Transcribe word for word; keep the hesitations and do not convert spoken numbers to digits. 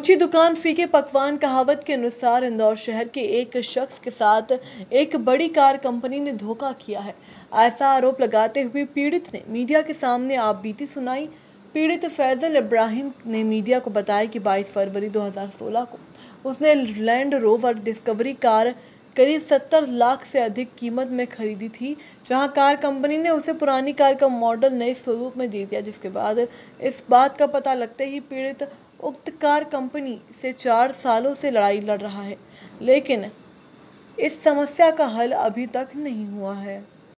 ऊंची दुकान फीके पकवान कहावत के अनुसार इंदौर शहर के एक शख्स के साथ एक बड़ी कार कंपनी ने धोखा किया है। ऐसा आरोप लगाते हुए पीड़ित ने मीडिया के सामने आपबीती सुनाई। पीड़ित फैजल इब्राहिम ने मीडिया को बताया कि बाईस फरवरी दो हज़ार सोलह को उसने लैंड रोवर डिस्कवरी कार करीब सत्तर लाख से अधिक कीमत में खरीदी थी, जहां कार कंपनी ने उसे पुरानी कार का मॉडल नए स्वरूप में दे दिया। जिसके बाद इस बात का पता लगते ही पीड़ित उक्त कार कंपनी से चार सालों से लड़ाई लड़ रहा है, लेकिन इस समस्या का हल अभी तक नहीं हुआ है।